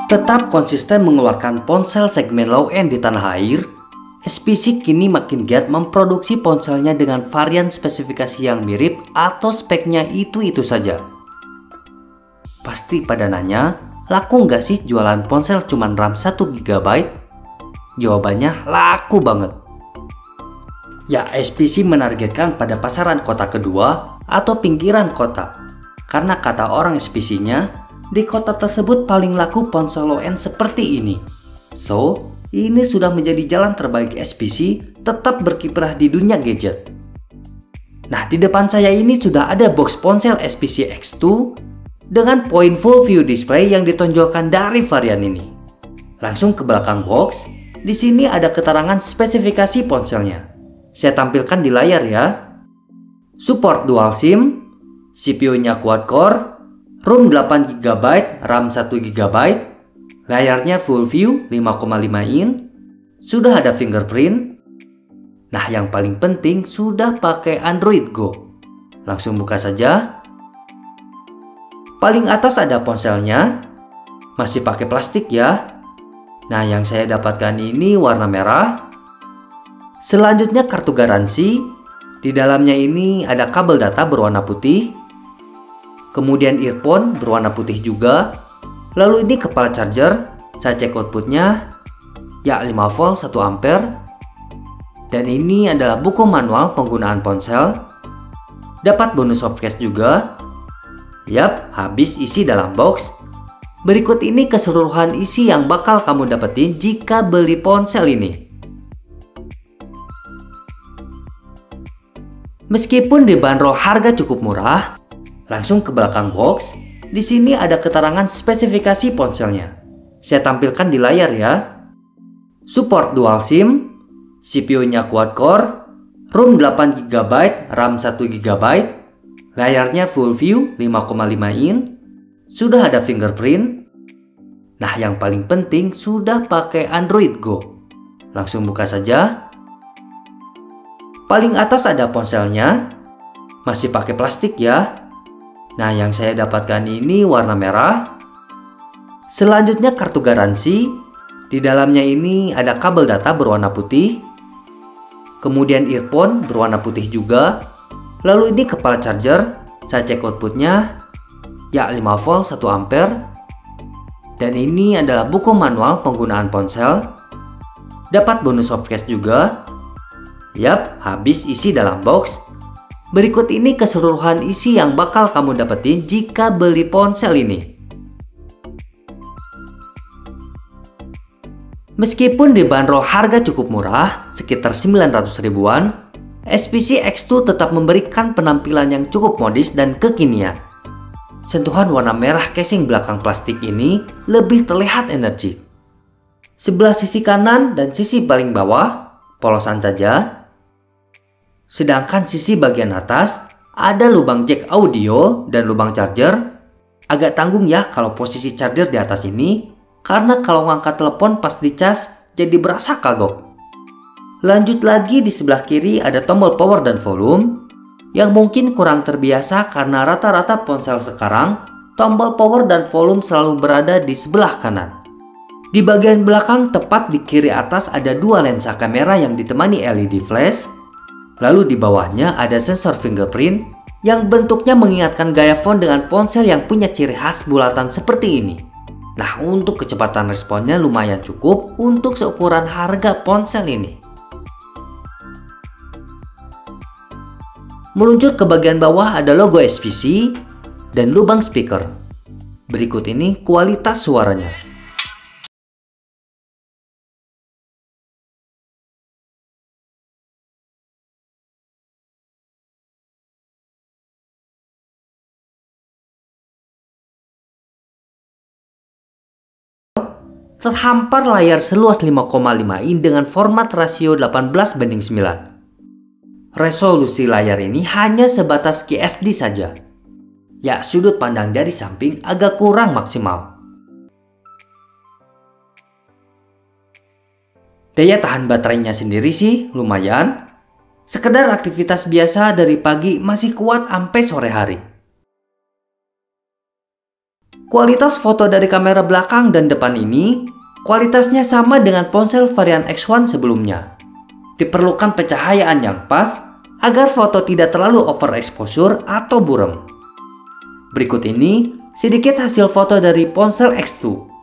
Tetap konsisten mengeluarkan ponsel segmen low-end di tanah air, SPC kini makin giat memproduksi ponselnya dengan varian spesifikasi yang mirip atau speknya itu-itu saja. Pasti pada nanya, laku nggak sih jualan ponsel cuman RAM 1 GB? Jawabannya laku banget. Ya, SPC menargetkan pada pasaran kota kedua atau pinggiran kota. Karena kata orang SPC-nya, di kota tersebut paling laku ponsel low-end seperti ini. So, ini sudah menjadi jalan terbaik SPC tetap berkiprah di dunia gadget. Nah, di depan saya ini sudah ada box ponsel SPC X2 dengan point full view display yang ditonjolkan dari varian ini. Langsung ke belakang box, di sini ada keterangan spesifikasi ponselnya. Saya tampilkan di layar ya. Support dual SIM, CPU-nya quad-core, ROM 8GB, RAM 1GB, layarnya full view 5,5 in, sudah ada fingerprint. Nah, yang paling penting sudah pakai Android Go. Langsung buka saja. Paling atas ada ponselnya, masih pakai plastik ya. Nah, yang saya dapatkan ini warna merah. Selanjutnya kartu garansi. Di dalamnya ini ada kabel data berwarna putih. Kemudian earphone berwarna putih juga. Lalu ini kepala charger. Saya cek outputnya. Ya, 5 volt 1 ampere. Dan ini adalah buku manual penggunaan ponsel. Dapat bonus softcase juga. Yap, habis isi dalam box. Berikut ini keseluruhan isi yang bakal kamu dapetin jika beli ponsel ini. Meskipun dibanderol harga cukup murah, langsung ke belakang box, di sini ada keterangan spesifikasi ponselnya. Saya tampilkan di layar ya. Support dual SIM, CPU-nya quad-core, ROM 8GB, RAM 1GB, layarnya full view 5,5 in, sudah ada fingerprint. Nah, yang paling penting sudah pakai Android Go. Langsung buka saja. Paling atas ada ponselnya, masih pakai plastik ya. Nah, yang saya dapatkan ini warna merah. Selanjutnya kartu garansi. Di dalamnya ini ada kabel data berwarna putih. Kemudian earphone berwarna putih juga. Lalu ini kepala charger. Saya cek outputnya. Ya, 5 volt 1 ampere. Dan ini adalah buku manual penggunaan ponsel. Dapat bonus softcase juga. Yap, habis isi dalam box. Berikut ini keseluruhan isi yang bakal kamu dapetin jika beli ponsel ini. Meskipun dibanderol harga cukup murah, sekitar 900 ribuan, SPC X2 tetap memberikan penampilan yang cukup modis dan kekinian. Sentuhan warna merah casing belakang plastik ini lebih terlihat energik. Sebelah sisi kanan dan sisi paling bawah, polosan saja. Sedangkan sisi bagian atas ada lubang jack audio dan lubang charger. Agak tanggung ya kalau posisi charger di atas ini, karena kalau ngangkat telepon pas dicas jadi berasa kagok. Lanjut lagi di sebelah kiri ada tombol power dan volume yang mungkin kurang terbiasa karena rata-rata ponsel sekarang tombol power dan volume selalu berada di sebelah kanan. Di bagian belakang tepat di kiri atas ada dua lensa kamera yang ditemani LED flash. Lalu di bawahnya ada sensor fingerprint yang bentuknya mengingatkan gaya font dengan ponsel yang punya ciri khas bulatan seperti ini. Nah, untuk kecepatan responnya lumayan cukup untuk seukuran harga ponsel ini. Meluncur ke bagian bawah ada logo SPC dan lubang speaker. Berikut ini kualitas suaranya. Terhampar layar seluas 5,5 in dengan format rasio 18:9. Resolusi layar ini hanya sebatas QHD saja. Ya, sudut pandang dari samping agak kurang maksimal. Daya tahan baterainya sendiri sih lumayan. Sekedar aktivitas biasa dari pagi masih kuat sampai sore hari. Kualitas foto dari kamera belakang dan depan ini kualitasnya sama dengan ponsel varian X1 sebelumnya. Diperlukan pencahayaan yang pas agar foto tidak terlalu overexposure atau buram. Berikut ini sedikit hasil foto dari ponsel X2.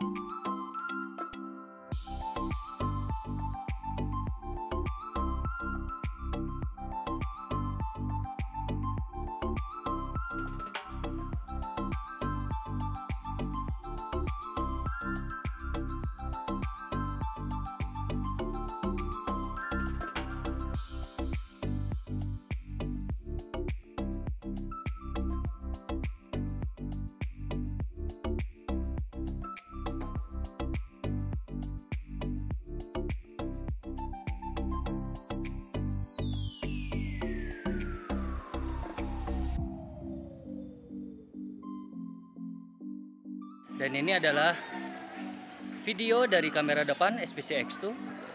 Dan ini adalah video dari kamera depan SPC X2.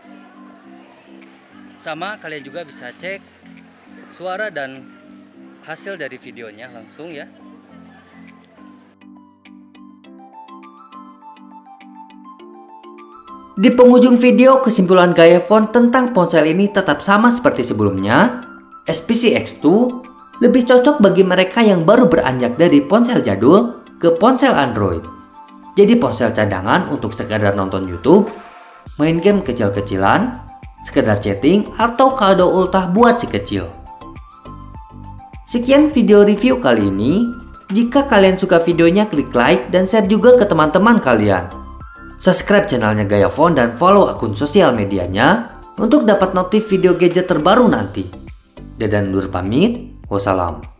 Sama, kalian juga bisa cek suara dan hasil dari videonya langsung ya. Di penghujung video, kesimpulan Gayaphone tentang ponsel ini tetap sama seperti sebelumnya. SPC X2 lebih cocok bagi mereka yang baru beranjak dari ponsel jadul ke ponsel Android. Jadi ponsel cadangan untuk sekedar nonton YouTube, main game kecil-kecilan, sekedar chatting, atau kado ultah buat si kecil. Sekian video review kali ini. Jika kalian suka videonya, klik like dan share juga ke teman-teman kalian. Subscribe channelnya Gayaphone dan follow akun sosial medianya untuk dapat notif video gadget terbaru nanti. Dadan undur pamit, wassalam.